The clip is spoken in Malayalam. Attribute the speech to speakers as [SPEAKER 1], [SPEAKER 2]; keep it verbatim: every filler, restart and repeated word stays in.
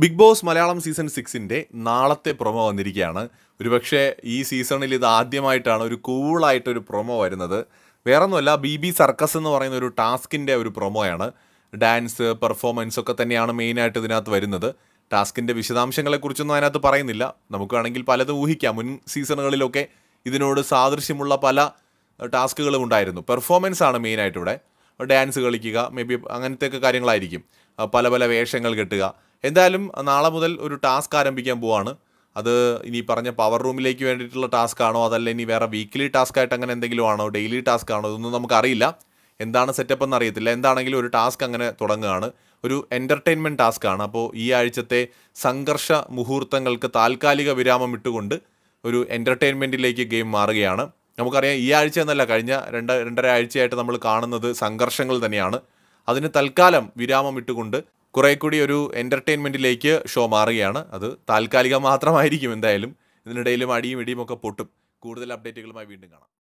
[SPEAKER 1] ബിഗ് ബോസ് മലയാളം സീസൺ സിക്സിൻ്റെ നാളത്തെ പ്രൊമോ വന്നിരിക്കുകയാണ്. ഒരുപക്ഷെ ഈ സീസണിൽ ഇത് ആദ്യമായിട്ടാണ് ഒരു കൂളായിട്ടൊരു പ്രൊമോ വരുന്നത്. വേറൊന്നുമല്ല, ബി ബി സർക്കസ് എന്ന് പറയുന്ന ഒരു ടാസ്കിൻ്റെ ഒരു പ്രൊമോയാണ്. ഡാൻസ്, പെർഫോമൻസ് ഒക്കെ തന്നെയാണ് മെയിനായിട്ട് ഇതിനകത്ത് വരുന്നത്. ടാസ്കിൻ്റെ വിശദാംശങ്ങളെക്കുറിച്ചൊന്നും അതിനകത്ത് പറയുന്നില്ല. നമുക്ക് വേണമെങ്കിൽ പലതും ഊഹിക്കാം. മുൻ സീസണുകളിലൊക്കെ ഇതിനോട് സാദൃശ്യമുള്ള പല ടാസ്കുകളും ഉണ്ടായിരുന്നു. പെർഫോമൻസ് ആണ് മെയിനായിട്ട് ഇവിടെ. ഡാൻസ് കളിക്കുക, മേ ബി അങ്ങനത്തെയൊക്കെ കാര്യങ്ങളായിരിക്കും. പല പല വേഷങ്ങൾ കെട്ടുക. എന്തായാലും നാളെ മുതൽ ഒരു ടാസ്ക് ആരംഭിക്കാൻ പോവാണ്. അത് ഇനി പറഞ്ഞ പവർ റൂമിലേക്ക് വേണ്ടിയിട്ടുള്ള ടാസ്ക് ആണോ, അതല്ല ഇനി വേറെ വീക്ക്ലി ടാസ്ക് ആയിട്ട് അങ്ങനെ എന്തെങ്കിലും ആണോ, ഡെയിലി ടാസ്ക് ആണോ, ഇതൊന്നും നമുക്കറിയില്ല. എന്താണ് സെറ്റപ്പ് എന്ന് അറിയത്തില്ല. എന്താണെങ്കിലും ഒരു ടാസ്ക് അങ്ങനെ തുടങ്ങുകയാണ്. ഒരു എൻ്റർടൈൻമെൻറ്റ് ടാസ്ക് ആണ്. അപ്പോൾ ഈ ആഴ്ചത്തെ സംഘർഷ മുഹൂർത്തങ്ങൾക്ക് താൽക്കാലിക വിരാമം ഇട്ടുകൊണ്ട് ഒരു എൻ്റർടൈൻമെൻറ്റിലേക്ക് ഗെയിം മാറുകയാണ്. നമുക്കറിയാം, ഈ ആഴ്ച എന്നല്ല, കഴിഞ്ഞ രണ്ട് രണ്ടര ആഴ്ചയായിട്ട് നമ്മൾ കാണുന്നത് സംഘർഷങ്ങൾ തന്നെയാണ്. അതിന് തൽക്കാലം വിരാമം ഇട്ടുകൊണ്ട് കുറേ കൂടി ഒരു എൻ്റർടൈൻമെൻറ്റിലേക്ക് ഷോ മാറുകയാണ്. അത് താൽക്കാലികം മാത്രമായിരിക്കും. എന്തായാലും ഇതിനിടയിലും അടിയും ഇടിയും ഒക്കെ പൊട്ടും. കൂടുതൽ അപ്ഡേറ്റുകളുമായി വീണ്ടും കാണാം.